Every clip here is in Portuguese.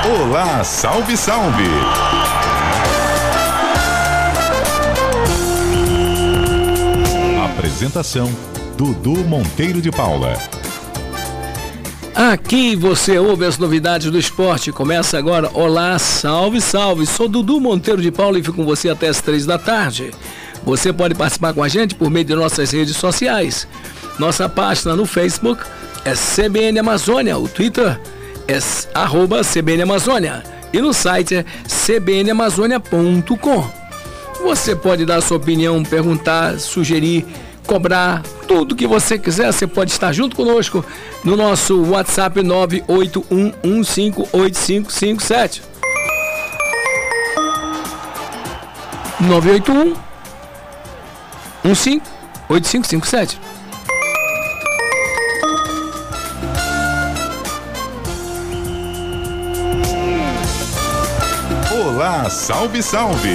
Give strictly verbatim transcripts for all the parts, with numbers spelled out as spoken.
Olá, salve, salve! Apresentação: Dudu Monteiro de Paula. Aqui você ouve as novidades do esporte. Começa agora. Olá, salve, salve. Sou Dudu Monteiro de Paula e fico com você até as três da tarde. Você pode participar com a gente por meio de nossas redes sociais. Nossa página no Facebook é C B N Amazônia. O Twitter é arroba C B N Amazônia. E no site é c b n amazônia ponto com. Você pode dar a sua opinião, perguntar, sugerir, cobrar, tudo que você quiser. Você pode estar junto conosco no nosso WhatsApp nove oito um um cinco oito cinco cinco sete. nove oito um um cinco oito cinco cinco sete. Olá, salve, salve!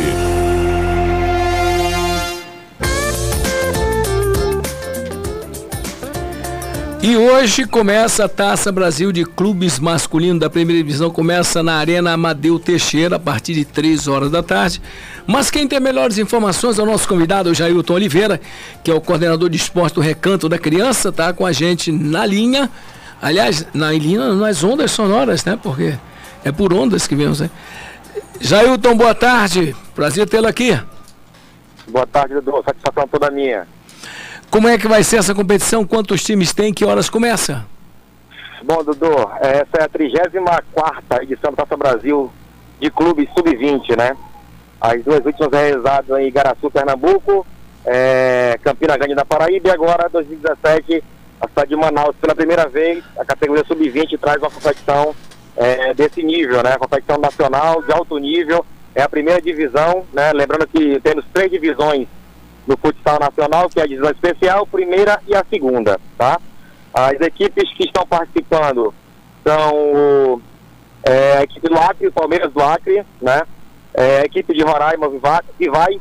E hoje começa a Taça Brasil de Clubes Masculino da Primeira Divisão. Começa na Arena Amadeu Teixeira a partir de três horas da tarde. Mas quem tem melhores informações é o nosso convidado, o Jailton Oliveira, que é o coordenador de esporte do Recanto da Criança, tá com a gente na linha. Aliás, na linha, nas ondas sonoras, né? Porque é por ondas que vemos, né? Jailton, boa tarde. Prazer tê-lo aqui. Boa tarde, Dudu. Satisfação toda minha. Como é que vai ser essa competição? Quantos times tem? Que horas começa? Bom, Dudu, essa é a trigésima quarta edição do Taça Brasil de Clubes sub vinte, né? As duas últimas realizadas em Igaraçu, Pernambuco, é, Campina Grande da Paraíba, e agora, dois mil e dezessete, a cidade de Manaus. Pela primeira vez, a categoria sub vinte traz uma competição é, desse nível, né? Competição nacional, de alto nível, é a primeira divisão, né? Lembrando que temos três divisões no futsal nacional, que é a divisão especial, primeira e a segunda, tá? As equipes que estão participando são é, a equipe do Acre, Palmeiras do Acre, né? É, a equipe de Roraima, Vivai,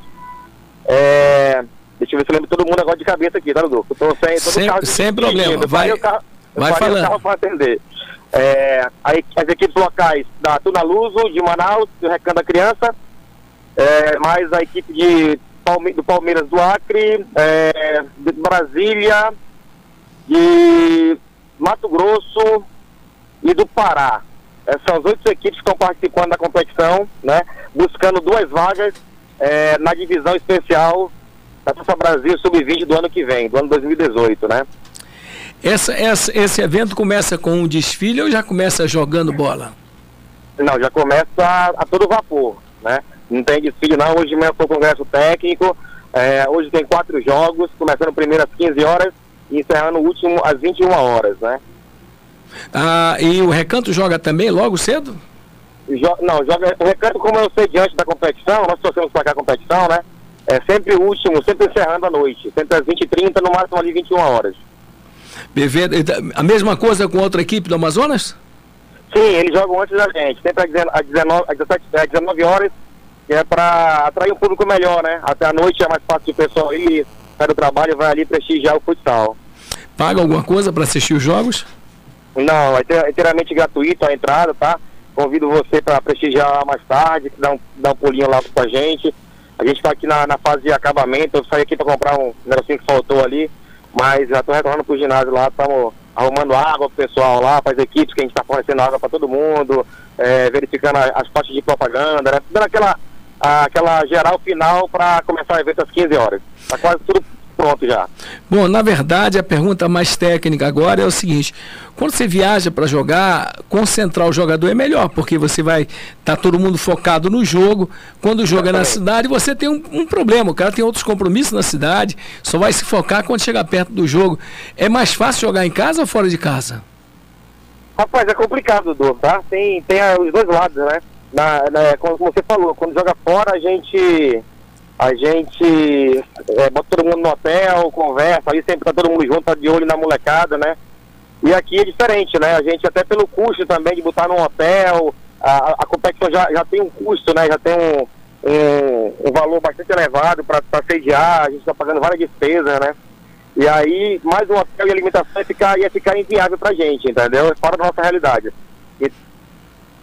é, deixa eu ver se eu lembro todo mundo agora de cabeça aqui, tá, Dudu? Tô sem, sem, carro sem problema, vai, carro, vai falando. O carro para atender. É, as equipes locais da Tuna Luso, de Manaus, do Recanto da Criança, é, mais a equipe de do Palmeiras do Acre, é, de Brasília, de Mato Grosso e do Pará. Essas são as oito equipes que estão participando da competição, né, buscando duas vagas é, na divisão especial da Taça Brasil sub vinte do ano que vem, do ano dois mil e dezoito, né? Essa, essa, esse evento começa com um desfile ou já começa jogando bola? Não, já começa a, a todo vapor, né? Não tem desfile não, hoje mesmo foi o congresso técnico, é, hoje tem quatro jogos, começando primeiro às quinze horas e encerrando o último às vinte e uma horas, né? Ah, e o Recanto joga também logo cedo? Jo não, joga, o Recanto, como eu sei diante da competição, nós torcemos para cá a competição, né? É sempre o último, sempre encerrando à noite, sempre às vinte e trinta, no máximo ali vinte e uma horas. A mesma coisa com outra equipe do Amazonas? Sim, eles jogam antes da gente, sempre às dezenove horas, que é para atrair um público melhor, né? Até a noite é mais fácil o pessoal ir, sai do trabalho e vai ali prestigiar o futsal. Paga alguma coisa para assistir os jogos? Não, é inteiramente gratuito a entrada, tá? Convido você para prestigiar lá mais tarde, dar um, dar um pulinho lá com a gente. A gente está aqui na, na fase de acabamento, eu saí aqui para comprar um negocinho que faltou ali, mas já estou retornando pro ginásio lá, estamos arrumando água pro pessoal lá, para as equipes que a gente está fornecendo água para todo mundo, é, verificando a, as partes de propaganda, né? Dando aquela, a, aquela geral final para começar o evento às quinze horas. Está quase tudo pronto já. Bom, na verdade, a pergunta mais técnica agora é o seguinte: quando você viaja para jogar, concentrar o jogador é melhor, porque você vai estar tá todo mundo focado no jogo. Quando o jogo é na cidade, você tem um, um problema, o cara tem outros compromissos na cidade, só vai se focar quando chegar perto do jogo. É mais fácil jogar em casa ou fora de casa? Rapaz, é complicado, Dudu, tá? Tem, tem os dois lados, né? Na, na, como você falou, quando joga fora, a gente... A gente é, bota todo mundo no hotel, conversa, aí sempre tá todo mundo junto, tá de olho na molecada, né? E aqui é diferente, né? A gente até pelo custo também de botar num hotel, a, a competição já, já tem um custo, né? Já tem um, um, um valor bastante elevado para sediar, a gente está pagando várias despesas, né? E aí, mais um hotel e alimentação ia ficar, ia ficar inviável pra gente, entendeu? É fora da nossa realidade. E...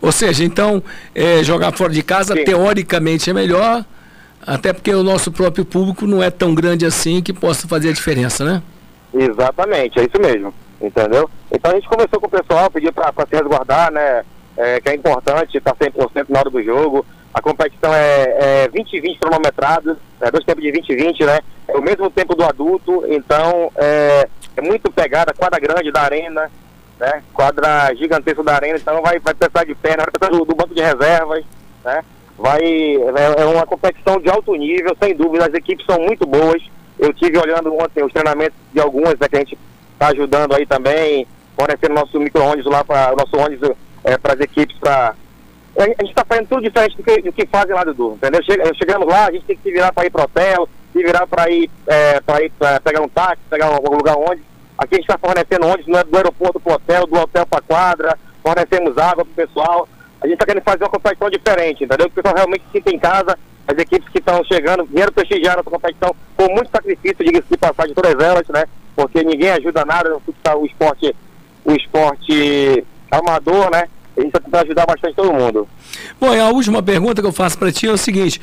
Ou seja, então, é, jogar fora de casa, sim, teoricamente é melhor, até porque o nosso próprio público não é tão grande assim que possa fazer a diferença, né? Exatamente, é isso mesmo, entendeu? Então a gente conversou com o pessoal, pediu para se resguardar, né, é, que é importante estar cem por cento na hora do jogo. A competição é, é vinte e vinte cronometrados, é dois tempos de vinte e vinte, né? É o mesmo tempo do adulto, então é, é muito pegada, quadra grande da arena, né? Quadra gigantesca da arena, então vai, vai precisar de perna, vai precisar do, do banco de reservas, né? Vai, é, é uma competição de alto nível, sem dúvida, as equipes são muito boas. Eu tive olhando ontem os treinamentos de algumas, né, que a gente está ajudando aí também, fornecendo nosso micro-ônibus lá, para o nosso ônibus é, para as equipes, para... A gente está fazendo tudo diferente do que, do que fazem lá do Dudu, entendeu? Chegamos lá, a gente tem que se virar para ir para o hotel, se virar para ir, é, para ir pra pegar um táxi, pegar um, um lugar onde. Aqui a gente está fornecendo ônibus, não é do aeroporto para o hotel, do hotel para a quadra, fornecemos água para o pessoal. A gente está querendo fazer uma competição diferente, entendeu? Que o pessoal realmente se sinta em casa, as equipes que estão chegando, vieram prestigiar nossa competição com muito sacrifício, diga-se de passagem, todas elas, né? Porque ninguém ajuda nada, o esporte, o esporte amador, né? A gente vai ajudar bastante todo mundo. Bom, e a última pergunta que eu faço para ti é o seguinte,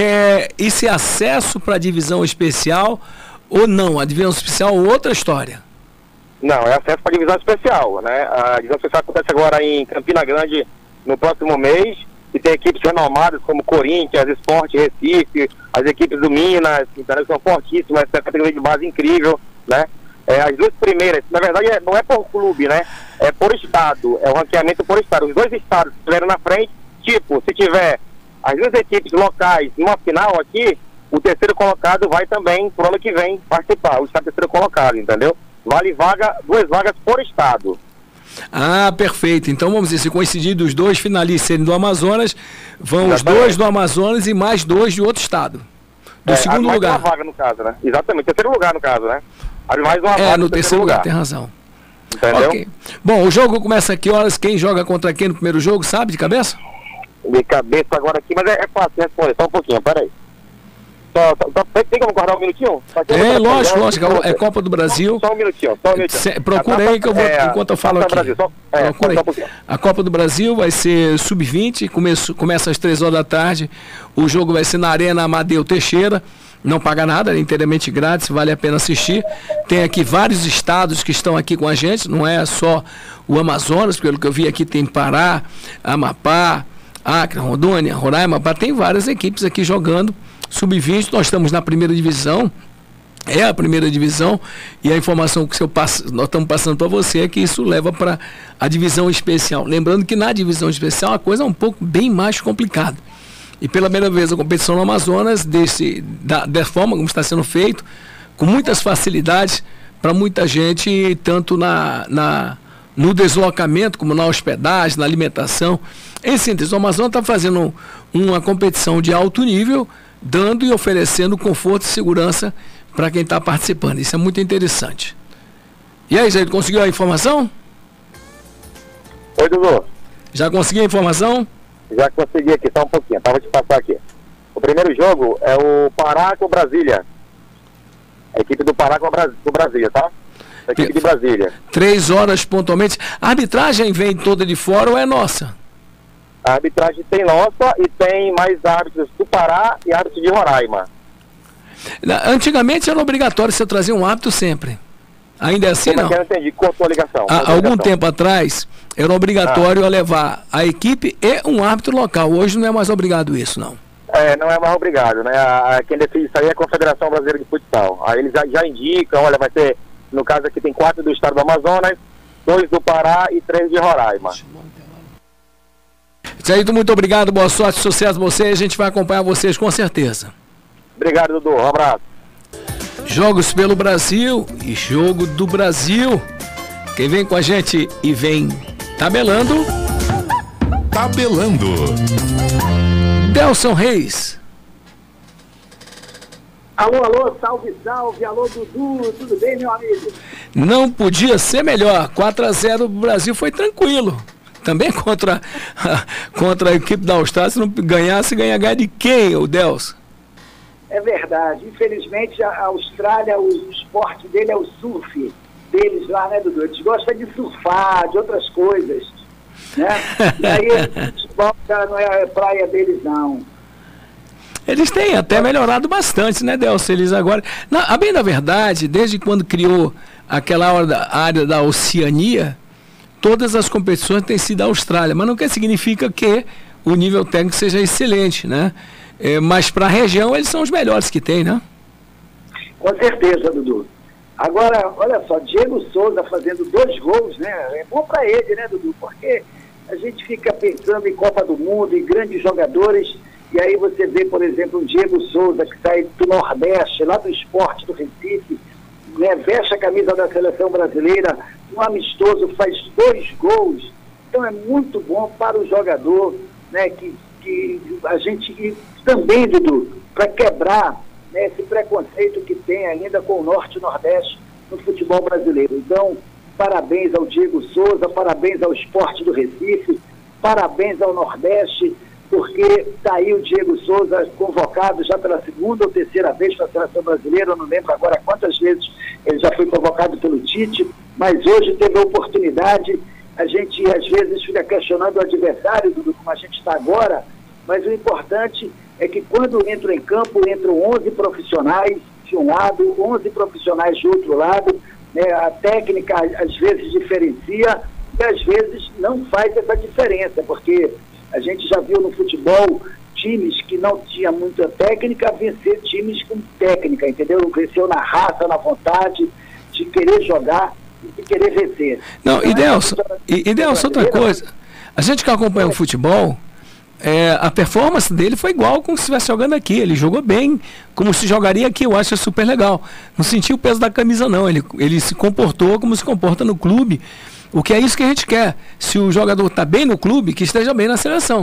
é, esse acesso para a divisão especial ou não? A divisão especial é outra história? Não, é acesso para a divisão especial, né? A divisão especial acontece agora em Campina Grande no próximo mês, e tem equipes renomadas como Corinthians, Sport Recife, as equipes do Minas, então, são fortíssimas, essa categoria de base incrível, né? É, as duas primeiras, na verdade, é, não é por clube, né? É por estado, é o ranqueamento por estado. Os dois estados que estiveram na frente, tipo, se tiver as duas equipes locais numa final aqui, o terceiro colocado vai também, pro ano que vem, participar. O estado terceiro colocado, entendeu? Vale vaga, duas vagas por estado. Ah, perfeito. Então vamos dizer, se coincidir dos dois finalistas serem do Amazonas, vão Exatamente. Os dois do Amazonas e mais dois de outro estado. Do é, segundo mais lugar. Uma vaga no caso, né? Exatamente, terceiro lugar no caso, né? Mais uma é, vaga no terceiro lugar. lugar, tem razão. Entendeu? Okay. Bom, o jogo começa a que horas? Quem joga contra quem no primeiro jogo, sabe de cabeça? De cabeça agora aqui, mas é, é fácil responder, só um pouquinho, peraí. Só, só, só, tem como guardar um minutinho? É, lógico, lógico, é Copa do Brasil. Só, só um minutinho, só um minutinho. Se, procura aí que eu vou, é, enquanto eu falo aqui. Brasil, só, é, procura só, só um a Copa do Brasil vai ser sub vinte, começa, começa às três horas da tarde, o jogo vai ser na Arena Amadeu Teixeira. Não paga nada, é inteiramente grátis, vale a pena assistir. Tem aqui vários estados que estão aqui com a gente, não é só o Amazonas, pelo que eu vi aqui tem Pará, Amapá, Acre, Rondônia, Roraima, tem várias equipes aqui jogando sub vinte, nós estamos na primeira divisão, é a primeira divisão, e a informação que eu passo, nós estamos passando para você é que isso leva para a divisão especial. Lembrando que na divisão especial a coisa é um pouco bem mais complicada. E pela primeira vez a competição no Amazonas, desse, da, da forma como está sendo feito, com muitas facilidades para muita gente, tanto na, na, no deslocamento, como na hospedagem, na alimentação. Em síntese, o Amazonas está fazendo uma competição de alto nível, dando e oferecendo conforto e segurança para quem está participando. Isso é muito interessante. E aí, Jair, conseguiu a informação? Oi, Dudu. Já conseguiu a informação? Já consegui aqui, só um pouquinho, tá? Vou te passar aqui. O primeiro jogo é o Pará com Brasília. A equipe do Pará com o Brasília, tá? A equipe de Brasília. Três horas pontualmente. A arbitragem vem toda de fora ou é nossa? A arbitragem tem nossa e tem mais árbitros do Pará e árbitros de Roraima. Antigamente era obrigatório você trazer um árbitro sempre. Ainda é assim, Como não? É que eu não entendi, cortou a ligação. Há algum ligação. tempo atrás, era obrigatório ah. levar a equipe e um árbitro local. Hoje não é mais obrigado isso, não. É, não é mais obrigado, né? A, a, quem decide isso aí é a Confederação Brasileira de Futsal. Aí eles já, já indicam, olha, vai ter, no caso aqui tem quatro do estado do Amazonas, dois do Pará e três de Roraima. Jair, muito obrigado, boa sorte, sucesso a vocês, a gente vai acompanhar vocês com certeza. Obrigado, Dudu, um abraço. Jogos pelo Brasil e Jogo do Brasil. Quem vem com a gente e vem tabelando. Tabelando. Delson Reis. Alô, alô, salve, salve, alô, Dudu, tudo bem, meu amigo? Não podia ser melhor, quatro a zero o Brasil foi tranquilo. Também contra, contra a equipe da Austrália, se não ganhasse, ganha ganhar de quem, o Delson? É verdade, infelizmente a Austrália, o esporte dele é o surf deles lá, né, Dudu? Eles gostam de surfar, de outras coisas. né? E aí o futebol já não é praia deles, não. Eles têm até melhorado bastante, né, Delcio? Eles agora... Na, a bem da verdade, desde quando criou aquela hora da, área da Oceania, todas as competições têm sido da Austrália, mas não quer significa que o nível técnico seja excelente, né? É, mas para a região eles são os melhores que tem, né? Com certeza, Dudu. Agora, olha só, Diego Souza fazendo dois gols, né? É bom para ele, né, Dudu? Porque a gente fica pensando em Copa do Mundo, em grandes jogadores, e aí você vê, por exemplo, o Diego Souza, que sai do Nordeste, lá do Sport do Recife, né? Veste a camisa da seleção brasileira, um amistoso, faz dois gols. Então é muito bom para o jogador, né? Que, que a gente, e também, Dudu, para quebrar, né, esse preconceito que tem ainda com o Norte e Nordeste no futebol brasileiro. Então, parabéns ao Diego Souza, parabéns ao Sport do Recife, parabéns ao Nordeste, porque está aí o Diego Souza convocado já pela segunda ou terceira vez para a seleção brasileira, eu não lembro agora quantas vezes ele já foi convocado pelo Tite, mas hoje teve a oportunidade. A gente às vezes fica questionando o adversário, do como a gente está agora, mas o importante é que quando entram em campo, entram onze profissionais de um lado, onze profissionais de outro lado, né? A técnica às vezes diferencia e às vezes não faz essa diferença, porque a gente já viu no futebol times que não tinham muita técnica vencer times com técnica, entendeu? Venceu na raça, na vontade de querer jogar e de querer vencer. Não, então, e Delcio, e, e Delcio, outra coisa, a gente que acompanha o futebol, É, a performance dele foi igual como se estivesse jogando aqui. Ele jogou bem, como se jogaria aqui. Eu acho super legal. Não sentiu o peso da camisa, não. Ele, ele se comportou como se comporta no clube. O que é isso que a gente quer. Se o jogador está bem no clube, que esteja bem na seleção.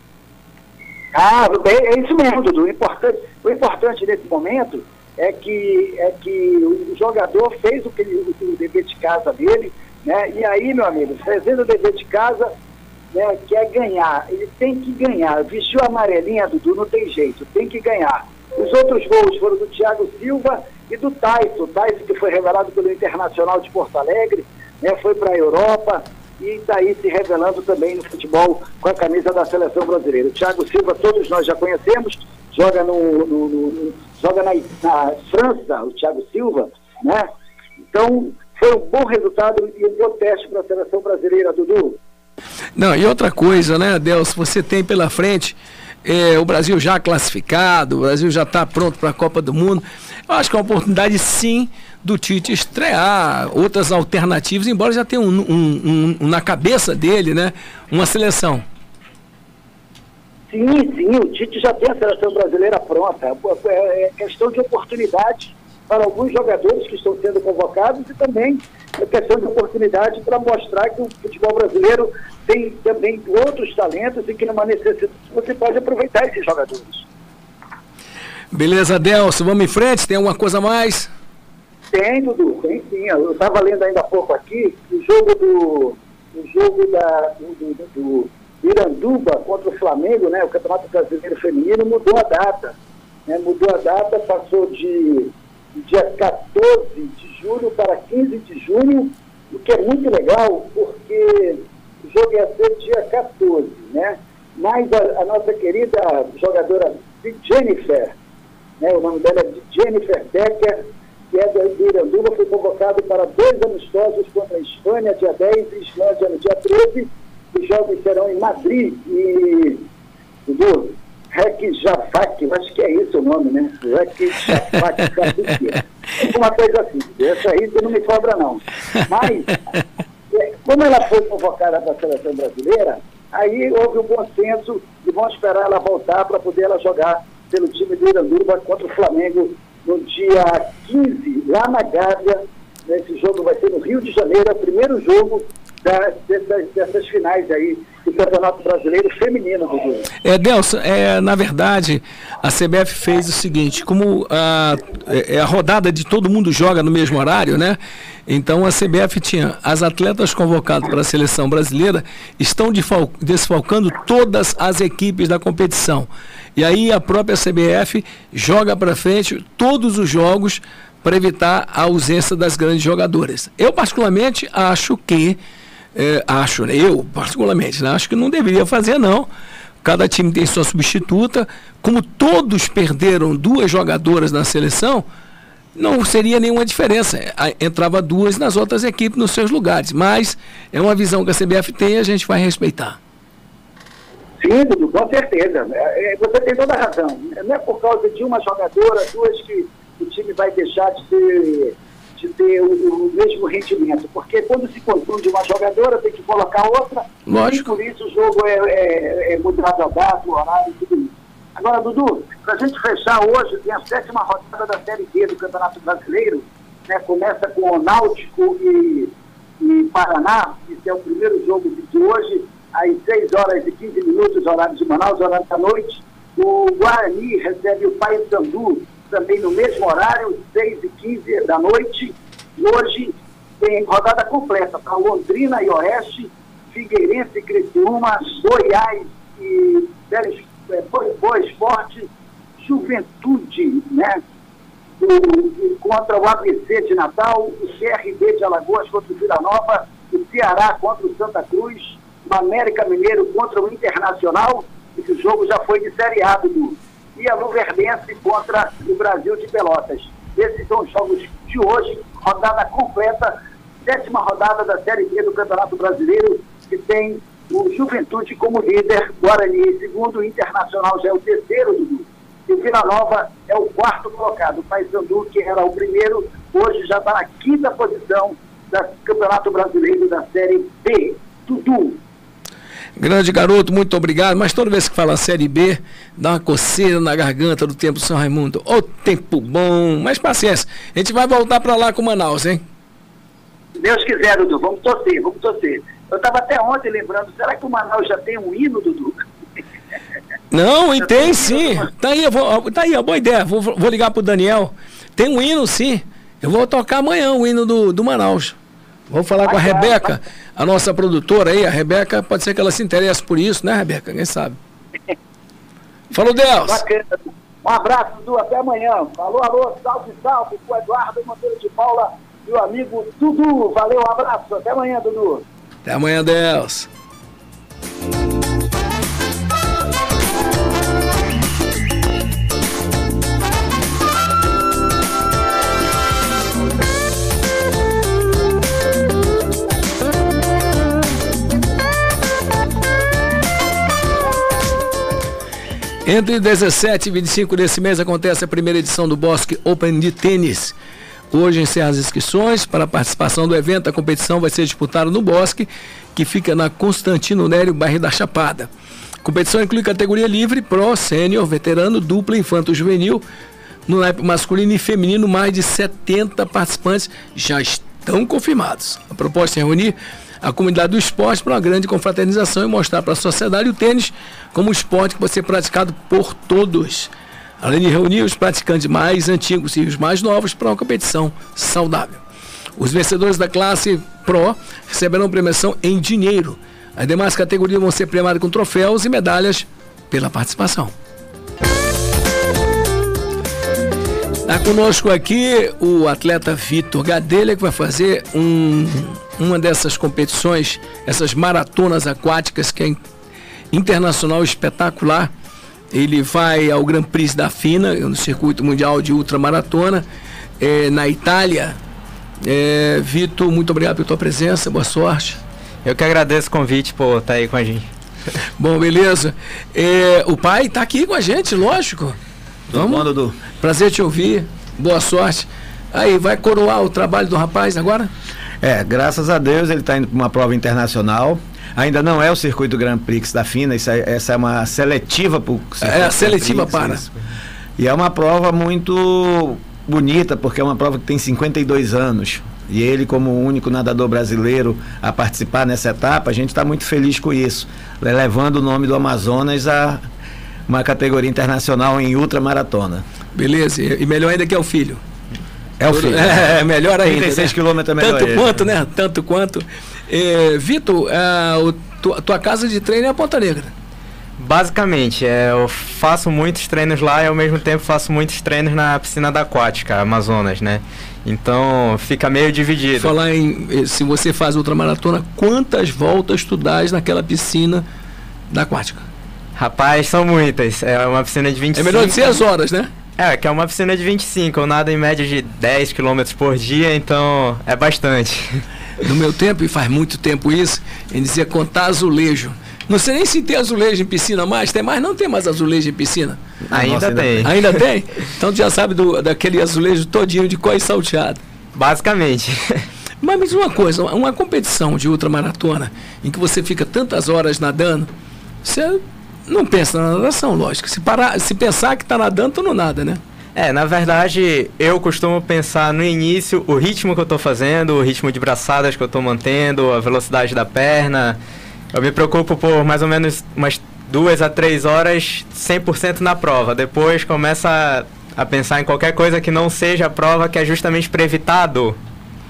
Ah, é isso mesmo, Dudu. O importante, o importante nesse momento é que, é que o jogador fez o, que ele, o dever de casa dele, né? E aí, meu amigo, fazendo o dever de casa, né, quer ganhar, ele tem que ganhar. Vestiu a amarelinha, Dudu, não tem jeito, tem que ganhar. Os outros gols foram do Thiago Silva e do Tyson. O Tyson, que foi revelado pelo Internacional de Porto Alegre, né, foi para a Europa e está aí se revelando também no futebol com a camisa da seleção brasileira. O Thiago Silva, todos nós já conhecemos, joga, no, no, no, joga na, na França, o Thiago Silva, né? Então, foi um bom resultado e um bom teste para a seleção brasileira, Dudu. Não, e outra coisa, né, Delcio, você tem pela frente é, o Brasil já classificado, o Brasil já está pronto para a Copa do Mundo. Eu acho que é uma oportunidade, sim, do Tite estrear outras alternativas, embora já tenha um, um, um, um na cabeça dele, né, uma seleção. Sim, sim, o Tite já tem a seleção brasileira pronta. É questão de oportunidade para alguns jogadores que estão sendo convocados e também é questão de oportunidade para mostrar que o futebol brasileiro tem também outros talentos e que numa necessidade você pode aproveitar esses jogadores. Beleza, Delcio, vamos em frente, tem alguma coisa a mais? Tem, Dudu, tem sim. Eu estava lendo ainda há pouco aqui o jogo do o jogo da, do, do, do Iranduba contra o Flamengo, né, o Campeonato Brasileiro Feminino, mudou a data. Né, mudou a data, passou de dia quatorze de julho para quinze de junho, o que é muito legal, porque o jogo ia ser dia quatorze, né? Mas a, a nossa querida jogadora Jennifer, né? O nome dela é Jennifer Becker, que é do Iranduba, foi convocado para dois amistosos contra a Espanha, dia dez, e Islândia no dia treze. Os jogos serão em Madrid e do Reykjavik, acho que é isso o nome, né? Reykjavik, uma coisa assim. Essa aí você não me cobra, não. Mas, como ela foi convocada para a seleção brasileira, aí houve um bom senso e vão esperar ela voltar para poder ela jogar pelo time do Iranduba contra o Flamengo no dia quinze, lá na Gávea. Esse jogo vai ser no Rio de Janeiro, é o primeiro jogo da, dessas, dessas finais aí do Campeonato Brasileiro Feminino, Dudu. É, Delcio, é, na verdade, a C B F fez o seguinte, como a, é, a rodada de todo mundo joga no mesmo horário, né? Então a C B F tinha as atletas convocadas para a seleção brasileira, estão defal, desfalcando todas as equipes da competição. E aí a própria C B F joga para frente todos os jogos para evitar a ausência das grandes jogadoras. Eu particularmente acho que é, acho, né, eu particularmente, né, acho que não deveria fazer não. Cada time tem sua substituta. Como todos perderam duas jogadoras na seleção, não seria nenhuma diferença. Entrava duas nas outras equipes nos seus lugares. Mas é uma visão que a C B F tem e a gente vai respeitar. Sim, Dudu, com certeza. É, você tem toda a razão. Não é por causa de uma jogadora, duas, que o time vai deixar de ter, de ter o, o mesmo rendimento. Porque quando se confunde uma jogadora, tem que colocar outra. Lógico. E por isso o jogo é, é, é mudado a data, o horário e tudo isso. Agora, Dudu, para a gente fechar hoje, tem a sétima rodada da Série B do Campeonato Brasileiro. Né? Começa com o Náutico e, e Paraná. Esse é o primeiro jogo de hoje. Às seis horas e quinze minutos, horário de Manaus, horário da noite. O Guarani recebe o Paysandu, também no mesmo horário, seis e quinze da noite. E hoje tem rodada completa para Londrina e Oeste, Figueirense e Criciúma, Goiás e Boa Esporte, Juventude, né? O, contra o A B C de Natal, o C R B de Alagoas contra o Vila Nova, o Ceará contra o Santa Cruz, o América Mineiro contra o Internacional. Esse jogo já foi de Série A, Dudu. E a Luverdense contra o Brasil de Pelotas. Esses são os jogos de hoje, rodada completa, sétima rodada da Série B do Campeonato Brasileiro, que tem o Juventude como líder, Guarani segundo, o Internacional já é o terceiro, Dudu. E o Vila Nova é o quarto colocado. O Paysandu, que era o primeiro, hoje já está na quinta posição do Campeonato Brasileiro da Série B. Dudu. Grande garoto, muito obrigado. Mas toda vez que fala Série B, dá uma coceira na garganta do tempo São Raimundo. Ô, tempo bom, mas paciência. A gente vai voltar para lá com Manaus, hein? Se Deus quiser, Dudu, vamos torcer, vamos torcer. Eu estava até ontem lembrando, será que o Manaus já tem um hino, Dudu? Não, e tem sim. Tá aí, eu vou, tá aí, a boa ideia. Vou, vou ligar pro Daniel. Tem um hino sim. Eu vou tocar amanhã o hino do, do Manaus. Vou falar com a Rebeca, a nossa produtora aí. A Rebeca, pode ser que ela se interesse por isso, né, Rebeca? Quem sabe? Falou, Deus. Bacana. Um abraço, Dudu, até amanhã. Falou, alô, salve, salve, com o Eduardo Monteiro de Paula e o amigo Dudu. Valeu, um abraço. Até amanhã, Dudu. Até amanhã, Deus. Entre dezessete e vinte e cinco desse mês acontece a primeira edição do Bosque Open de tênis. Hoje encerra as inscrições para a participação do evento. A competição vai ser disputada no Bosque, que fica na Constantino Nério, bairro da Chapada. A competição inclui categoria livre, pro, sênior, veterano, dupla, infanto juvenil. No naipe masculino e feminino, mais de setenta participantes já estão confirmados. A proposta é reunir a comunidade do esporte para uma grande confraternização e mostrar para a sociedade o tênis como um esporte que pode ser praticado por todos. Além de reunir os praticantes mais antigos e os mais novos para uma competição saudável. Os vencedores da classe Pro receberão premiação em dinheiro. As demais categorias vão ser premiadas com troféus e medalhas pela participação. Está conosco aqui o atleta Vitor Gadelha, que vai fazer um, uma dessas competições, essas maratonas aquáticas, que é internacional espetacular. Ele vai ao Grand Prix da FINA, no Circuito Mundial de Ultramaratona, é, na Itália. É, Vitor, muito obrigado pela tua presença, boa sorte. Eu que agradeço o convite por estar aí com a gente. Bom, beleza. É, o pai está aqui com a gente, lógico. Vamos, Dudu. Prazer te ouvir, boa sorte. Aí, vai coroar o trabalho do rapaz agora? É, graças a Deus ele está indo para uma prova internacional. Ainda não é o circuito Grand Prix da FINA, isso é, essa é uma seletiva para o É a seletiva para. Isso. E é uma prova muito bonita, porque é uma prova que tem cinquenta e dois anos. E ele, como o único nadador brasileiro a participar nessa etapa, a gente está muito feliz com isso, levando o nome do Amazonas a uma categoria internacional em ultramaratona. Beleza, e melhor ainda que é o filho. É o filho. É, melhor ainda. trinta e seis né? quilômetros é melhor. Tanto ele. quanto, né? Tanto quanto. É, Vitor, a o, tua, tua casa de treino é a Ponta Negra. Basicamente, é, eu faço muitos treinos lá e ao mesmo tempo faço muitos treinos na piscina da Aquática, Amazonas, né? Então fica meio dividido. Falar em, se você faz ultramaratona, quantas voltas tu dás naquela piscina da aquática? Rapaz, são muitas. É uma piscina de vinte e cinco. É melhor de seis horas, né? É, que é uma piscina de vinte e cinco. Eu nado em média de dez quilômetros por dia, então é bastante. No meu tempo, e faz muito tempo isso, ele dizia contar azulejo. Não sei nem se tem azulejo em piscina mais, tem mais? Não tem mais azulejo em piscina? Ainda Nossa, ainda tem. Ainda tem? Então tu já sabe do, daquele azulejo todinho de cós salteado. Basicamente. Mas me diz uma coisa, uma competição de ultramaratona, em que você fica tantas horas nadando, você não pensa na natação, lógico. Se, parar, se pensar que está nadando, tu não nada, né? É, na verdade, eu costumo pensar no início o ritmo que eu estou fazendo, o ritmo de braçadas que eu estou mantendo, a velocidade da perna. Eu me preocupo por mais ou menos umas duas a três horas, cem por cento na prova. Depois começa a, a pensar em qualquer coisa que não seja a prova, que é justamente para evitar a dor.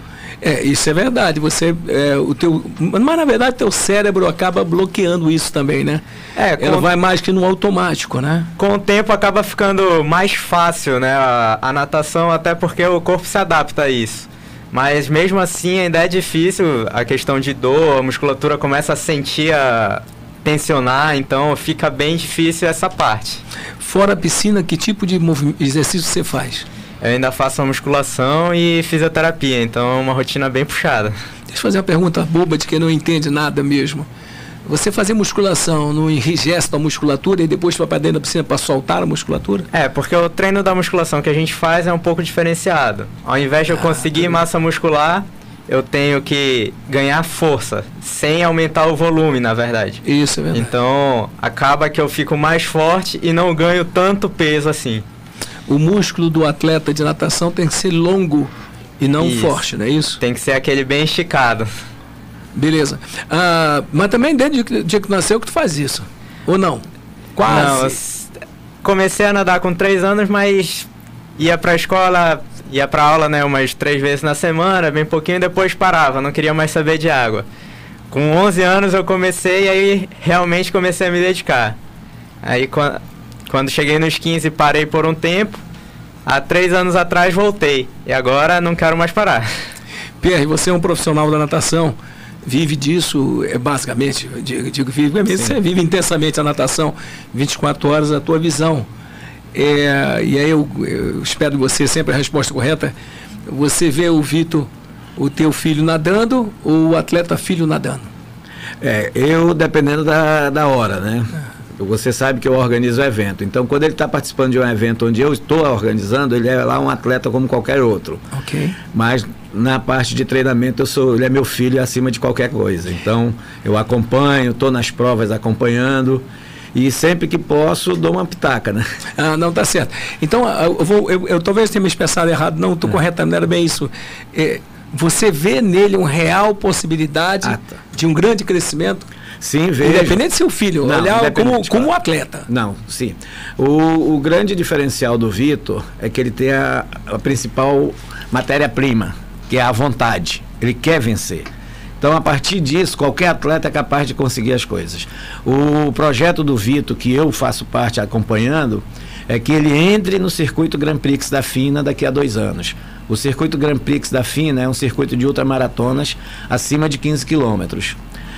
É, isso é verdade. Você, é, o teu, mas na verdade teu cérebro acaba bloqueando isso também, né? É, Ela com, vai mais que no automático, né? com o tempo acaba ficando mais fácil, né? A, a natação, até porque o corpo se adapta a isso. Mas mesmo assim ainda é difícil a questão de dor, a musculatura começa a sentir, a tensionar, então fica bem difícil essa parte. Fora a piscina, que tipo de movi- exercício você faz? Eu ainda faço uma musculação e fisioterapia, então é uma rotina bem puxada. Deixa eu fazer uma pergunta boba de quem não entende nada mesmo. Você fazer musculação não enrijece a musculatura e depois vai para dentro da piscina para soltar a musculatura? É, porque o treino da musculação que a gente faz é um pouco diferenciado. Ao invés de eu Ah, conseguir tá massa muscular, eu tenho que ganhar força, sem aumentar o volume, na verdade. Isso é verdade. Então, acaba que eu fico mais forte e não ganho tanto peso assim. O músculo do atleta de natação tem que ser longo e não Isso. forte, não é isso? Tem que ser aquele bem esticado. Beleza. Ah, mas também desde o dia que nasceu que tu faz isso, ou não? Quase. Não, eu s- comecei a nadar com três anos, mas ia pra escola, ia pra aula, né, umas três vezes na semana, bem pouquinho, depois parava, não queria mais saber de água. Com onze anos eu comecei e aí realmente comecei a me dedicar. Aí quan- quando cheguei nos quinze parei por um tempo, há três anos atrás voltei e agora não quero mais parar. Pierre, você é um profissional da natação, vive disso, é, basicamente, eu digo, digo vive, você vive intensamente a natação, vinte e quatro horas, a tua visão. É, e aí eu, eu espero de você sempre a resposta correta. Você vê o Vitor, o teu filho nadando ou o atleta filho nadando? É, eu dependendo da, da hora, né? Você sabe que eu organizo o evento. Então, quando ele está participando de um evento onde eu estou organizando, ele é lá um atleta como qualquer outro. Ok. Mas na parte de treinamento, eu sou, ele é meu filho acima de qualquer coisa. Então, eu acompanho, estou nas provas acompanhando. E sempre que posso, dou uma pitaca, né? Ah, não, tá certo. Então, eu, vou, eu, eu talvez tenha me expressado errado, não, estou É. correto, não era bem isso. É, você vê nele uma real possibilidade Ah, tá. de um grande crescimento? Sim, vejo. Independente de ser o filho, Não, olhar como, independente, como um claro. atleta. Não, sim. O, o grande diferencial do Vitor é que ele tem a, a principal matéria-prima, que é a vontade. Ele quer vencer. Então, a partir disso, qualquer atleta é capaz de conseguir as coisas. O projeto do Vitor, que eu faço parte acompanhando, é que ele entre no circuito Grand Prix da FINA daqui a dois anos. O circuito Grand Prix da FINA é um circuito de ultramaratonas acima de quinze quilômetros.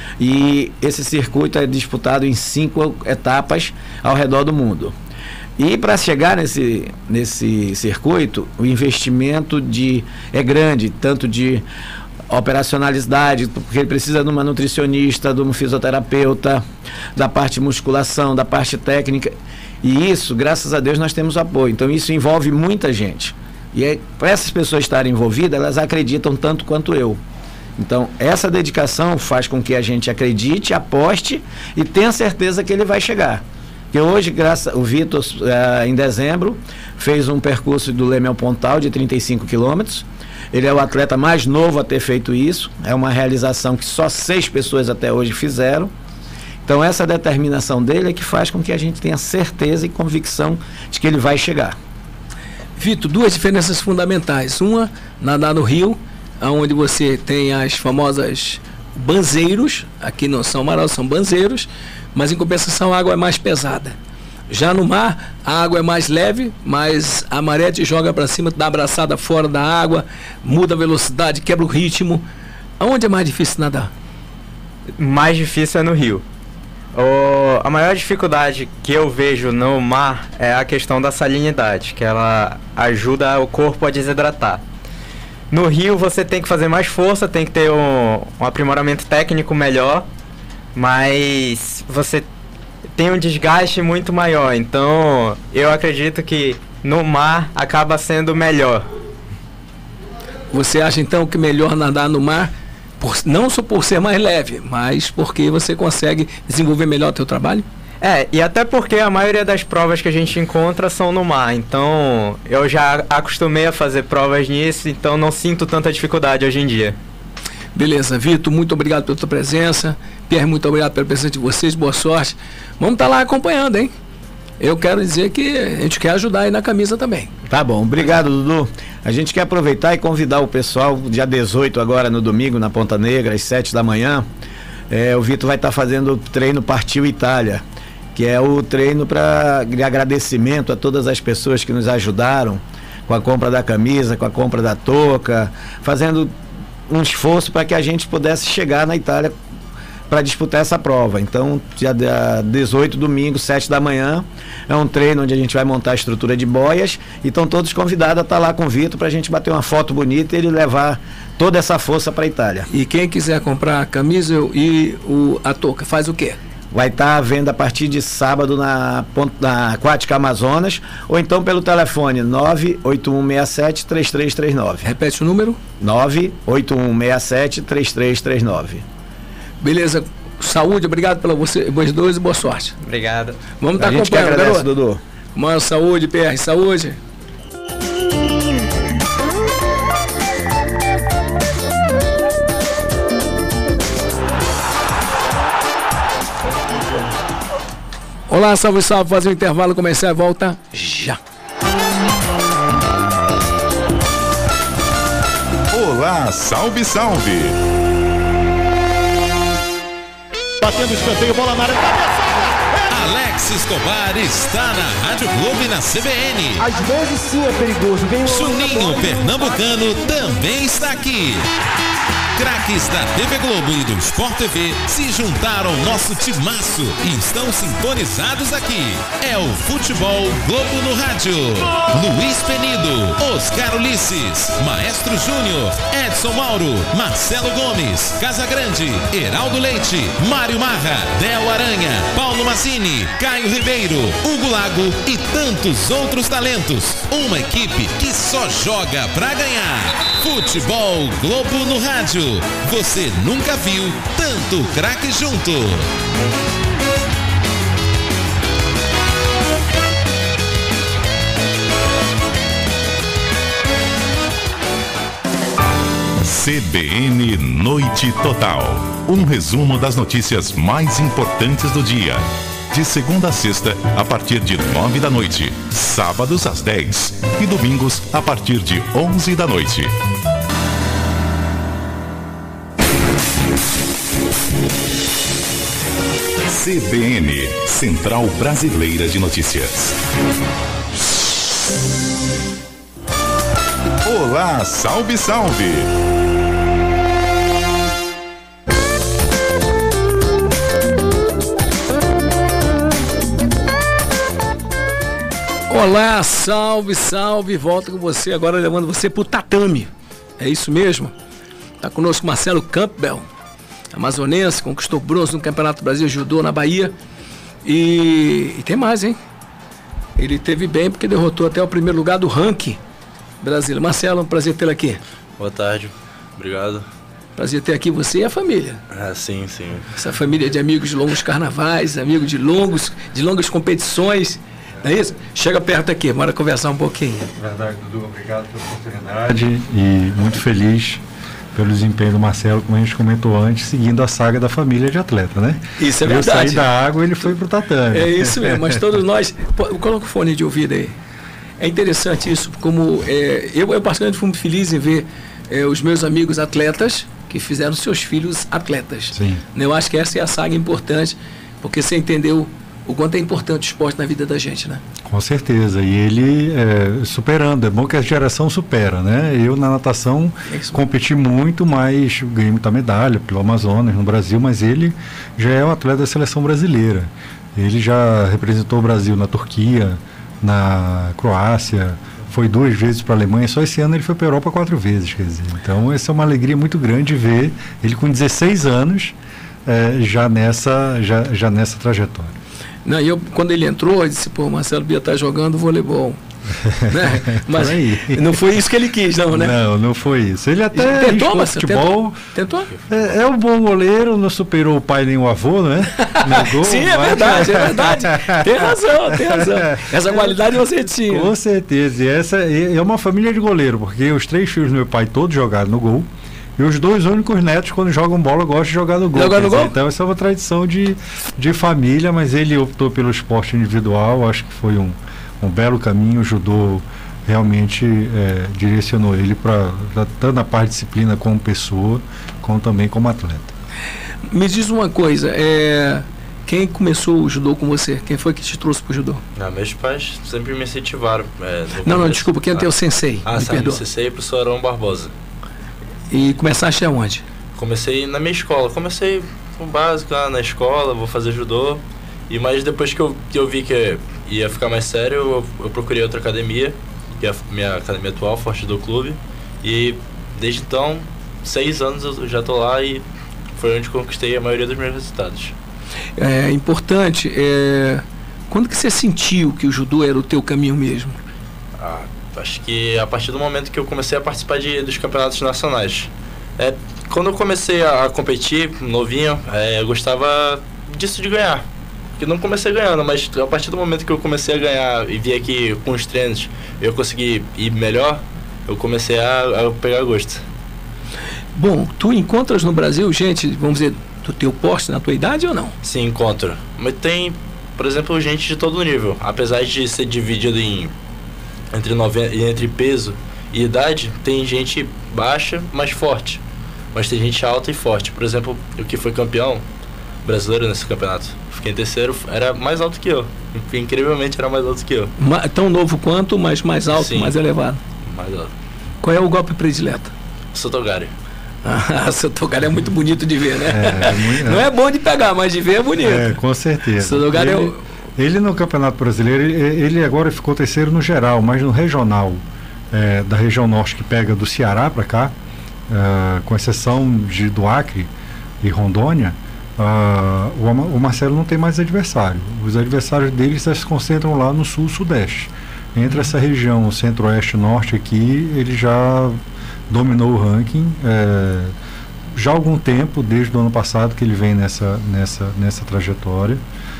E esse circuito é disputado em cinco etapas ao redor do mundo. E para chegar nesse, nesse circuito, o investimento de, é grande, tanto de operacionalidade, porque ele precisa de uma nutricionista, de um fisioterapeuta, da parte de musculação, da parte técnica. E isso, graças a Deus, nós temos apoio. Então isso envolve muita gente. E é, para essas pessoas estarem envolvidas, elas acreditam tanto quanto eu. Então, essa dedicação faz com que a gente acredite, aposte e tenha certeza que ele vai chegar. Porque hoje, graças o Vitor, uh, em dezembro, fez um percurso do Leme ao Pontal de trinta e cinco quilômetros. Ele é o atleta mais novo a ter feito isso. É uma realização que só seis pessoas até hoje fizeram. Então, essa determinação dele é que faz com que a gente tenha certeza e convicção de que ele vai chegar. Vitor, duas diferenças fundamentais. Uma, nadar no rio, onde você tem as famosas banzeiros, aqui não são Amaral, são banzeiros, mas em compensação a água é mais pesada. Já no mar, a água é mais leve, mas a maré te joga para cima, te dá abraçada fora da água, muda a velocidade, quebra o ritmo. Aonde é mais difícil nadar? Mais difícil é no rio. O, a maior dificuldade que eu vejo no mar é a questão da salinidade, que ela ajuda o corpo a desidratar. No rio você tem que fazer mais força, tem que ter um, um aprimoramento técnico melhor, mas você tem um desgaste muito maior, então eu acredito que no mar acaba sendo melhor. Você acha então que melhor nadar no mar, por, não só por ser mais leve, mas porque você consegue desenvolver melhor o teu trabalho? É, e até porque a maioria das provas que a gente encontra são no mar, então eu já acostumei a fazer provas nisso, então não sinto tanta dificuldade hoje em dia. Beleza, Vitor, muito obrigado pela tua presença. Pierre, muito obrigado pela presença de vocês, boa sorte. Vamos estar lá acompanhando, hein? Eu quero dizer que a gente quer ajudar aí na camisa também. Tá bom, obrigado, Dudu. A gente quer aproveitar e convidar o pessoal, dia dezoito agora no domingo, na Ponta Negra, às sete da manhã. É, o Vitor vai estar fazendo o treino Partiu Itália, que é o treino para de agradecimento a todas as pessoas que nos ajudaram com a compra da camisa, com a compra da touca, fazendo um esforço para que a gente pudesse chegar na Itália para disputar essa prova. Então, dia dezoito, domingo, sete da manhã, é um treino onde a gente vai montar a estrutura de boias e estão todos convidados a estar lá com o Vitor para a gente bater uma foto bonita e ele levar toda essa força para a Itália. E quem quiser comprar a camisa e o, a touca, faz o quê? Vai estar à venda a partir de sábado na, na Aquática Amazonas, ou então pelo telefone nove oito um seis sete, três três três nove. Repete o número? nove oito um seis sete, três três três nove. Beleza, saúde, obrigado pela você, vocês dois e boa sorte. Obrigado. Vamos estar acompanhando, acompanhando, agradece, garoto. Dudu. Mano, saúde, P R, saúde. Olá, salve, salve, fazer um intervalo, começar e volta já. Olá, salve, salve. Batendo escanteio, bola na área, Alex Escobar está na Rádio Globo e na C B N. às vezes sim é perigoso. Vem um Juninho Pernambucano também está aqui. Craques da T V Globo e do Sport T V se juntaram ao nosso timaço e estão sintonizados aqui. É o Futebol Globo no Rádio. Luiz Penido, Oscar Ulisses, Maestro Júnior, Edson Mauro, Marcelo Gomes, Casagrande, Heraldo Leite, Mário Marra, Del Aranha, Paulo Mazzini, Caio Ribeiro, Hugo Lago e tantos outros talentos. Uma equipe que só joga pra ganhar. Futebol Globo no Rádio. Você nunca viu tanto craque junto. C B N Noite Total. Um resumo das notícias mais importantes do dia. De segunda a sexta, a partir de nove da noite. Sábados às dez. E domingos, a partir de onze da noite. C B N, Central Brasileira de Notícias. Olá, salve, salve! Olá, salve, salve, volta com você agora levando você pro tatame. É isso mesmo? Tá conosco Marcelo Campbell, amazonense, conquistou bronze no Campeonato Brasil Judô na Bahia. E, e tem mais, hein? Ele teve bem porque derrotou até o primeiro lugar do ranking brasileiro. Marcelo, é um prazer tê-lo aqui. Boa tarde, obrigado. Prazer ter aqui você e a família. Ah, sim, sim. Essa família de amigos de longos carnavais, amigos de, longos, de longas competições. Não é isso? Chega perto aqui, bora conversar um pouquinho. Verdade, Dudu, obrigado pela oportunidade e muito feliz pelo desempenho do Marcelo, como a gente comentou antes, seguindo a saga da família de atleta, né? Isso é eu verdade. Eu saí da água e ele foi pro tatame. É isso mesmo, mas todos nós... Pô, coloca o fone de ouvido aí. É interessante isso, como é, eu, eu particularmente fui muito feliz em ver é, os meus amigos atletas que fizeram seus filhos atletas. Sim. Eu acho que essa é a saga importante, porque você entendeu o quanto é importante o esporte na vida da gente, né? Com certeza, e ele é, superando, é bom que a geração supera, né? Eu na natação é competi muito, mas ganhei muita medalha pelo Amazonas, no Brasil, mas ele já é um atleta da seleção brasileira. Ele já representou o Brasil na Turquia, na Croácia, foi duas vezes para a Alemanha, só esse ano ele foi para a Europa quatro vezes, quer dizer. Então essa é uma alegria muito grande ver ele com dezesseis anos é, já, nessa, já, já nessa trajetória. Não, eu, quando ele entrou, eu disse, pô, o Marcelo Bia está jogando voleibol. Né? Mas não foi isso que ele quis, não, né? Não, não foi isso. Ele até tentou, mas futebol. Tentou? É, é um bom goleiro, não superou o pai nem o avô, né? Gol, sim, é mas... verdade, é verdade. Tem razão, tem razão. Essa qualidade você tinha. Com certeza. E essa é uma família de goleiro, porque os três filhos do meu pai todos jogaram no gol. E os dois únicos netos, quando jogam bola, gostam de jogar no gol. Jogar no gol? Então, essa é uma tradição de, de família, mas ele optou pelo esporte individual. Acho que foi um, um belo caminho. O judô realmente é, direcionou ele para tanto na parte de disciplina como pessoa, como também como atleta. Me diz uma coisa, é, quem começou o judô com você? Quem foi que te trouxe para o judô? Ah, meus pais sempre me incentivaram. É, não, não, desculpa, quem é ah. teu sensei? Ah, me sim, meu sensei é o professor Arão Barbosa. E começaste aonde? Comecei na minha escola. Comecei com o básico lá na escola, vou fazer judô. E mas depois que eu, que eu vi que ia ficar mais sério, eu, eu procurei outra academia, que é a minha academia atual, Forte Judô Clube. E desde então, seis anos eu já tô lá e foi onde conquistei a maioria dos meus resultados. É importante, é... quando que você sentiu que o judô era o teu caminho mesmo? Ah, acho que a partir do momento que eu comecei a participar de, dos campeonatos nacionais. É, quando eu comecei a, a competir, novinho, é, eu gostava disso de ganhar. Eu não comecei ganhando, mas a partir do momento que eu comecei a ganhar e via que com os treinos eu consegui ir melhor, eu comecei a, a pegar gosto. Bom, tu encontras no Brasil gente, vamos dizer, do teu porte, na tua idade ou não? Sim, encontro. Mas tem, por exemplo, gente de todo nível. Apesar de ser dividido em entre, noventa, entre peso e idade, tem gente baixa, mas forte. Mas tem gente alta e forte. Por exemplo, o que foi campeão brasileiro nesse campeonato, fiquei em terceiro, era mais alto que eu. Incrivelmente era mais alto que eu. Ma- tão novo quanto, mas mais alto, sim, mais elevado. Mais alto. Qual é o golpe predileto? Sotogari. Ah, Sotogari é muito bonito de ver, né? É, é muito, não é bom de pegar, mas de ver é bonito. É, com certeza. Sotogari ele, é o... ele no Campeonato Brasileiro, ele, ele agora ficou terceiro no geral, mas no regional, é, da região norte, que pega do Ceará para cá, é, com exceção de, do Acre e Rondônia, Uh, o, o Marcelo não tem mais adversário. Os adversários dele se concentram lá no sul-sudeste. Entre essa região centro-oeste e norte aqui, ele já dominou o ranking é, já há algum tempo, desde o ano passado que ele vem nessa, nessa, nessa trajetória.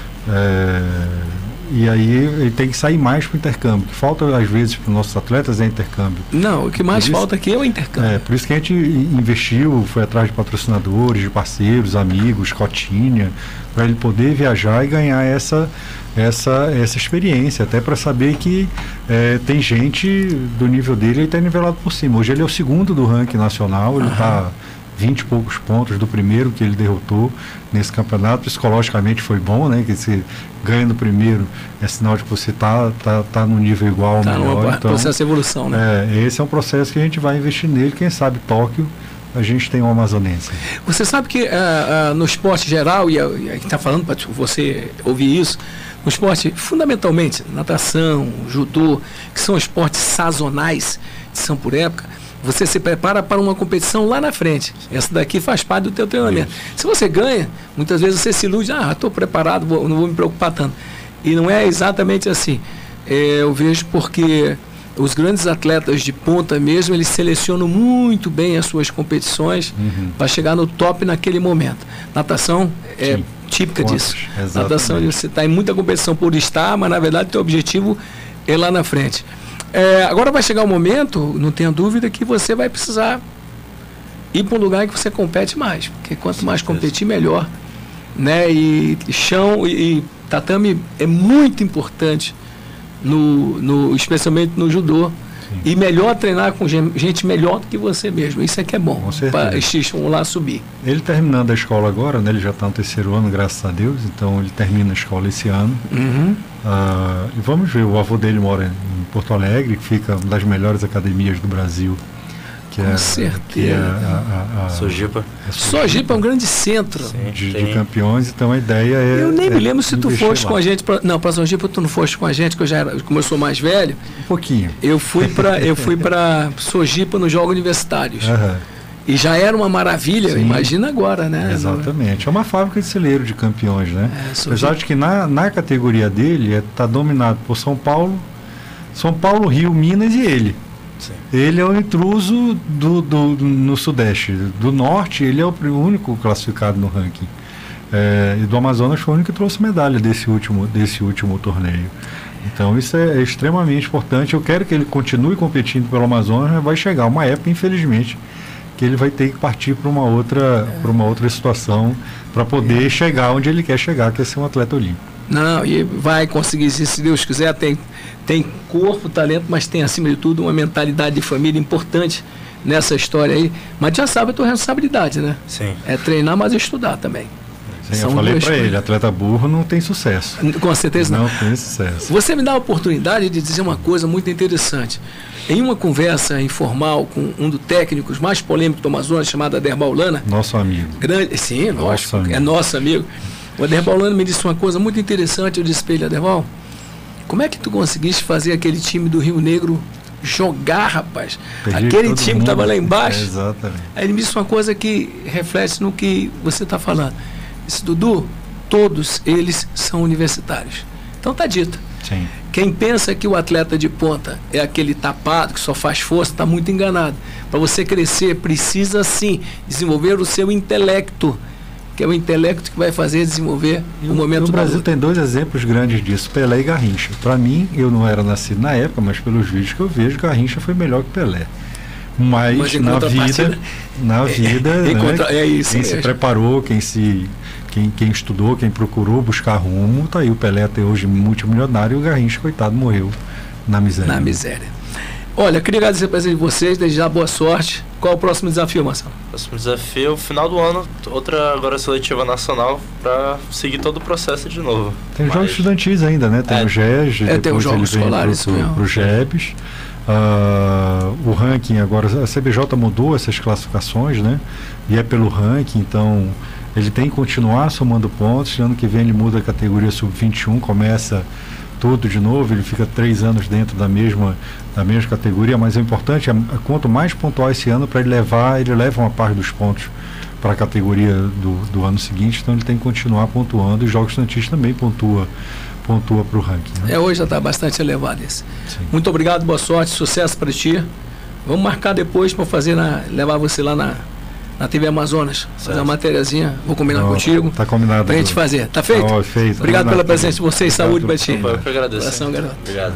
É, e aí ele tem que sair mais para o intercâmbio. O que falta às vezes para os nossos atletas é intercâmbio. Não, o que mais isso, falta aqui é o intercâmbio. É, por isso que a gente investiu, foi atrás de patrocinadores, de parceiros, amigos, cotinha, para ele poder viajar e ganhar essa, essa, essa experiência, até para saber que é, tem gente do nível dele, ele está nivelado por cima. Hoje ele é o segundo do ranking nacional, ele está vinte e poucos pontos do primeiro que ele derrotou nesse campeonato. Psicologicamente foi bom, né? Que você ganha no primeiro é sinal de que você tá, tá, tá no nível igual ao tá melhor. Tá então, processo de evolução, né? É, esse é um processo que a gente vai investir nele. Quem sabe Tóquio a gente tem um amazonense. Você sabe que uh, uh, no esporte geral, e a gente está falando para você ouvir isso, no esporte, fundamentalmente, natação, judô, que são esportes sazonais, que são por época, você se prepara para uma competição lá na frente. Essa daqui faz parte do teu treinamento. Isso. Se você ganha, muitas vezes você se ilude, ah, estou preparado, vou, não vou me preocupar tanto. E não é exatamente assim. É, eu vejo porque os grandes atletas de ponta mesmo, eles selecionam muito bem as suas competições uhum. para chegar no top naquele momento. Natação é Sim. típica Pontos. disso. Exatamente. Natação, você está em muita competição por estar, mas na verdade o teu objetivo é lá na frente. É, agora vai chegar o momento, não tenha dúvida, que você vai precisar ir para um lugar que você compete mais, porque quanto mais competir, melhor, né? E, e chão e, e tatame é muito importante, no, no, especialmente no judô, Sim. E melhor treinar com gente melhor do que você mesmo. Isso é que é bom. Com certeza. Para esses vão lá subir. Ele terminando a escola agora, né? Ele já está no terceiro ano, graças a Deus. Então ele termina a escola esse ano. Uhum. Ah, e vamos ver, o avô dele mora em Porto Alegre, que fica uma das melhores academias do Brasil. Que Com é, certeza. Que é a, a, a, Sojipa. É Sojipa é um grande centro. Sim, de, de campeões, então a ideia é... Eu nem é me lembro se tu foste lá. com a gente pra, não, para Sojipa tu não foste com a gente, que eu já era, como eu sou mais velho. Um pouquinho. Eu fui para eu fui para Sojipa nos Jogos Universitários. Uhum. E já era uma maravilha, Sim. Imagina agora, né? Exatamente. É uma fábrica de celeiro de campeões, né? É, Apesar de que na, na categoria dele está dominado por São Paulo, São Paulo, Rio, Minas e ele. Sim. Ele é o intruso do, do, do, no Sudeste. Do Norte, ele é o único classificado no ranking. É, e do Amazonas foi o único que trouxe medalha desse último, desse último torneio. Então isso é, é extremamente importante. Eu quero que ele continue competindo pelo Amazonas, mas vai chegar uma época, infelizmente, que ele vai ter que partir para uma outra, é. para uma outra situação para poder é. chegar onde ele quer chegar, que é ser um atleta olímpico. Não, e vai conseguir, se Deus quiser, tem, tem corpo, talento, mas tem, acima de tudo, uma mentalidade de família importante nessa história aí. Mas já sabe a tua responsabilidade, né? Sim. É treinar, mas estudar também. Sim, eu falei para ele, atleta burro não tem sucesso. Com certeza não. Não tem sucesso. Você me dá a oportunidade de dizer uma coisa muito interessante. Em uma conversa informal com um dos técnicos mais polêmicos do Amazonas, chamado Aderbal Lana. Nosso amigo. Grande, sim, nosso nosso, é nosso amigo. O Aderbal Lana me disse uma coisa muito interessante. Eu disse para ele, Aderbal, como é que tu conseguiste fazer aquele time do Rio Negro jogar, rapaz? Perdi aquele time mundo. estava lá embaixo. É, exatamente. Aí ele me disse uma coisa que reflete no que você está falando. Disse, Dudu, todos eles são universitários. Então tá dito. Sim. Quem pensa que o atleta de ponta é aquele tapado, que só faz força, está muito enganado. Para você crescer, precisa sim desenvolver o seu intelecto, que é o intelecto que vai fazer desenvolver e o momento do Brasil luta. Tem dois exemplos grandes disso, Pelé e Garrincha. Para mim, eu não era nascido na época, mas pelos vídeos que eu vejo, Garrincha foi melhor que Pelé. Mas, mas na vida, na vida, é, né, contra, é isso quem mesmo. se preparou, quem se Quem, quem estudou, quem procurou buscar rumo, tá aí o Pelé até hoje multimilionário e o Garrincha, coitado, morreu na miséria. Na miséria. Olha, queria agradecer a presença de vocês, desejar boa sorte. Qual é o próximo desafio, Marcelo? Próximo desafio, final do ano, outra agora seletiva nacional, para seguir todo o processo de novo. Tem Mas... jogos estudantis ainda, né? Tem é, o G E S, é, tem os jogos escolares para o G E B S. Uh, o ranking agora, a C B J mudou essas classificações, né? E é pelo ranking, então ele tem que continuar somando pontos. Ano que vem ele muda a categoria sub vinte e um, começa tudo de novo, ele fica três anos dentro da mesma, da mesma categoria, mas o importante é quanto mais pontuar esse ano para ele levar, ele leva uma parte dos pontos para a categoria do, do ano seguinte, então ele tem que continuar pontuando. Os jogos estudantis também pontua pontua para o ranking. Né? É, hoje já está bastante elevado esse. Sim. Muito obrigado, boa sorte, sucesso para ti. Vamos marcar depois para fazer na, levar você lá na na T V Amazonas, certo. Fazer uma matériazinha, vou combinar Não, contigo. Tá combinado. Pra gente fazer, tá feito? Tá, feito. Obrigado combinado. pela presença de vocês, saúde pra ti. Eu que agradeço. Coração, garoto. Obrigado.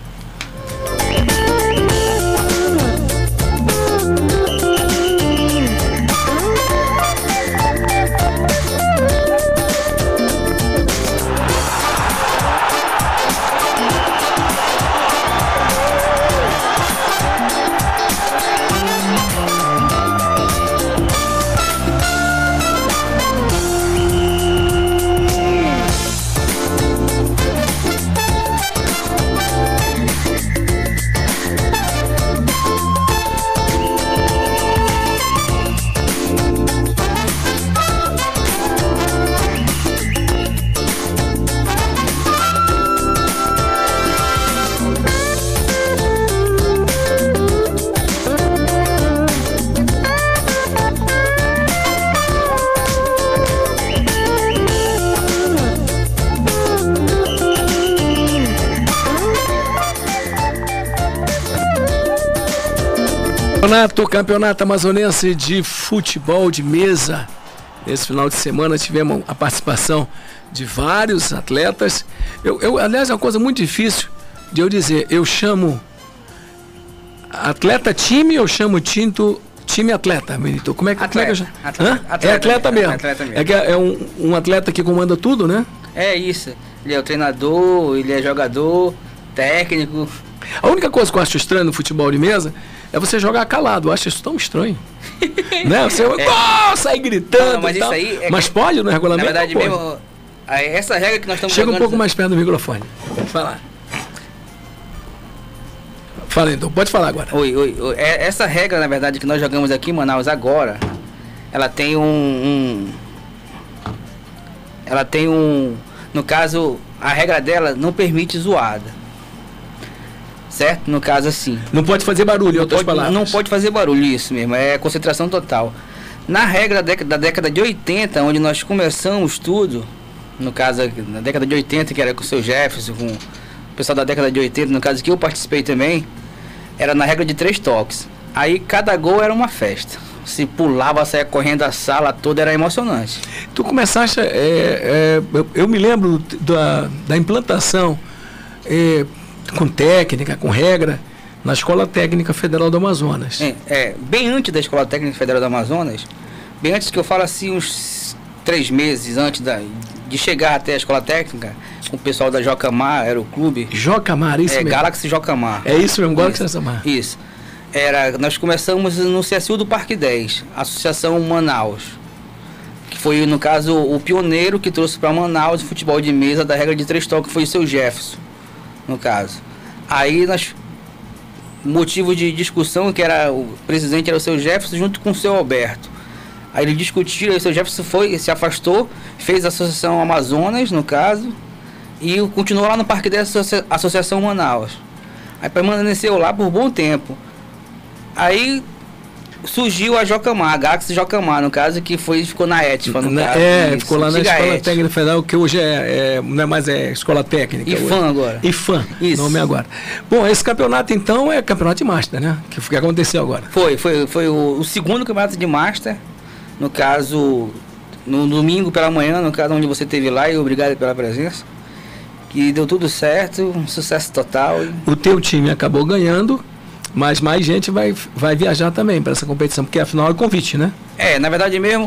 Campeonato, campeonato amazonense de futebol de mesa. Nesse final de semana tivemos a participação de vários atletas. Eu, eu, aliás, é uma coisa muito difícil de eu dizer. Eu chamo atleta time ou chamo tinto time atleta, Benito? Como é que, atleta, como é, que eu chamo? atleta, atleta, é atleta mesmo. Atleta mesmo. É, que é um, um atleta que comanda tudo, né? É isso. Ele é o treinador, ele é jogador, técnico. A única coisa que eu acho estranho no futebol de mesa é você jogar calado. Eu acho isso tão estranho. Né? Você é. oh, sai gritando. Não, mas, e tal. Isso aí é mas que, pode no regulamento? Na verdade, mesmo, essa regra que nós estamos Chega jogando, um pouco mais perto do microfone. Fala. Fala então, pode falar agora. Oi, oi, oi. Essa regra, na verdade, que nós jogamos aqui em Manaus agora, ela tem um, um ela tem um, no caso, a regra dela não permite zoada. Certo? No caso assim. Não pode fazer barulho, em outras pode, palavras. Não pode fazer barulho, isso mesmo, é concentração total. Na regra da década, da década de oitenta, onde nós começamos tudo, no caso, na década de oitenta, que era com o seu Jefferson, com o pessoal da década de oitenta, no caso que eu participei também, era na regra de três toques. Aí cada gol era uma festa. Se pulava, saia correndo a sala toda, era emocionante. Tu começaste, é, é, eu, eu me lembro da, da implantação é, com técnica, com regra, na Escola Técnica Federal do Amazonas. É, é, bem antes da Escola Técnica Federal do Amazonas, bem antes que eu falo assim, uns três meses antes da, de chegar até a Escola Técnica, com o pessoal da Jocamar, era o clube. Jocamar, isso é, mesmo. Galaxy Jocamar. É isso mesmo, Galaxy Jocamar. Isso. Era, nós começamos no C S U do Parque dez, Associação Manaus, que foi, no caso, o pioneiro que trouxe para Manaus o futebol de mesa da regra de três toques, foi o seu Jefferson, no caso. Aí nós, motivo de discussão, que era o presidente era o seu Jefferson junto com o seu Alberto. Aí eles discutiram, aí o seu Jefferson foi, se afastou, fez a Associação Amazonas, no caso, e continuou lá no Parque dez, Associação Manaus. Aí permaneceu lá por bom tempo. Aí surgiu a Jocamar, a Galaxy Jocamar, no caso, que foi, ficou na E T F A, no na, caso. É, isso, ficou lá na Escola Técnica Federal, que hoje é, é, não é mais é Escola Técnica. I F A M agora. I F A M, nome agora. Bom, esse campeonato então é campeonato de Master, né? Que, que aconteceu agora. Foi, foi, foi o, o segundo campeonato de Master, no caso, no domingo pela manhã, no caso onde você esteve lá, e obrigado pela presença. Que deu tudo certo, um sucesso total. O teu time acabou ganhando, mas mais gente vai, vai viajar também para essa competição, porque afinal é convite, né? É, na verdade mesmo,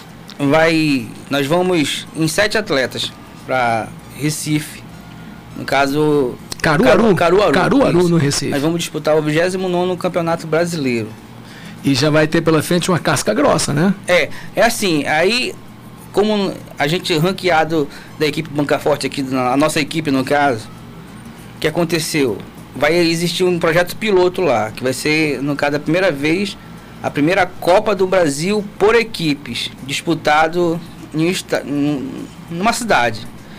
vai, nós vamos em sete atletas para Recife. No caso, Caruaru, Caruaru, Caruaru no Recife. Nós vamos disputar o vigésimo nono Campeonato Brasileiro. E já vai ter pela frente uma casca grossa, né? É, é assim, aí como a gente ranqueado da equipe Banca Forte aqui, a nossa equipe no caso, o que aconteceu? Vai existir um projeto piloto lá, que vai ser, no caso, a primeira vez, a primeira Copa do Brasil por equipes, disputado em, em numa cidade.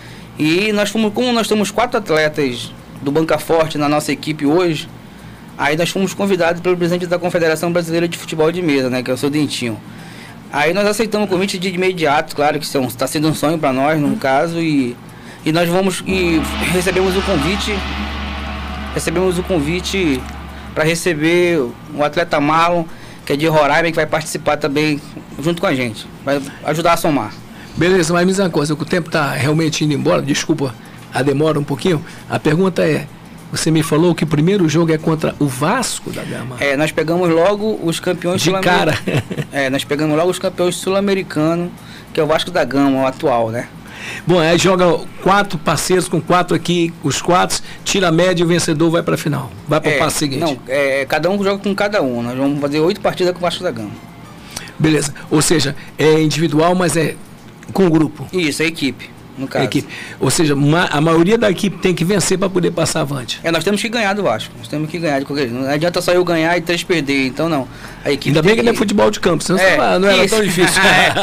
E nós fomos, como nós temos quatro atletas do Banca Forte na nossa equipe hoje, aí nós fomos convidados pelo presidente da Confederação Brasileira de Futebol de Mesa, né, que é o seu Dentinho. Aí nós aceitamos o convite de imediato, claro que está sendo um sonho para nós, no caso, e, e nós vamos e recebemos o convite, recebemos o convite para receber o atleta Marlon, que é de Roraima, que vai participar também junto com a gente, vai ajudar a somar. Beleza, mas me diz uma coisa, o tempo está realmente indo embora, desculpa a demora um pouquinho, a pergunta é, você me falou que o primeiro jogo é contra o Vasco da Gama. É, nós pegamos logo os campeões de cara. É, nós pegamos logo os campeões sul-americanos, que é o Vasco da Gama, o atual, né? Bom, aí joga quatro parceiros com quatro aqui, os quatro, tira a média e o vencedor vai para a final. Vai para o é, passo seguinte. Não, é, cada um joga com cada um. Nós vamos fazer oito partidas com o Vasco da Gama. Beleza. Ou seja, é individual, mas é com grupo. Isso, é equipe. No caso. Equipe. Ou seja, a maioria da equipe tem que vencer para poder passar avante. É, nós temos que ganhar do Vasco. Nós temos que ganhar de qualquer jeito. Não adianta só eu ganhar e três perder. Então, não. A equipe Ainda bem que, que não é futebol de campo, senão é, não era isso. tão difícil.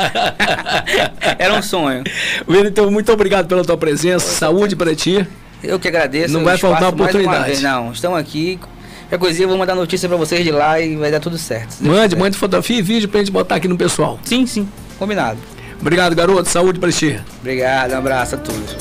Era um sonho. Então, muito obrigado pela tua presença. Eu Saúde para ti. Eu que agradeço. Não vai faltar oportunidade. Não, estão aqui. Qualquer coisinha eu vou mandar notícia para vocês de lá e vai dar tudo certo. Mande, mande fotografia e vídeo pra gente botar aqui no pessoal. Sim, sim. Combinado. Obrigado, garoto. Saúde para ti. Obrigado, um abraço a todos.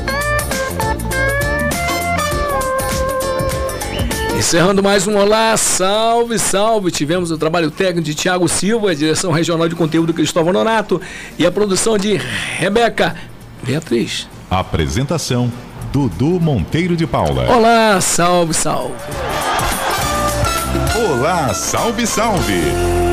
Encerrando mais um Olá, salve, salve. Tivemos o trabalho técnico de Tiago Silva, a direção regional de conteúdo Cristóvão Nonato e a produção de Rebeca Beatriz. Apresentação Dudu Monteiro de Paula. Olá, salve, salve. Olá, salve, salve.